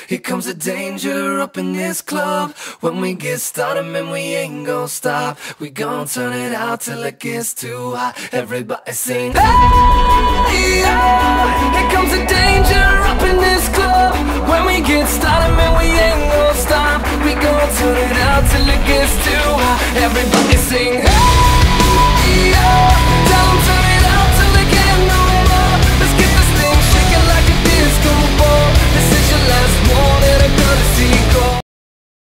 Here comes the danger up in this club. When we get started, man, we ain't gon' stop. We gon' turn it out till it gets too hot. Everybody sing, hey, yeah. Here comes the danger up in this club. When we get started, man, we ain't gon' stop. We gon' turn it out till it gets too hot. Everybody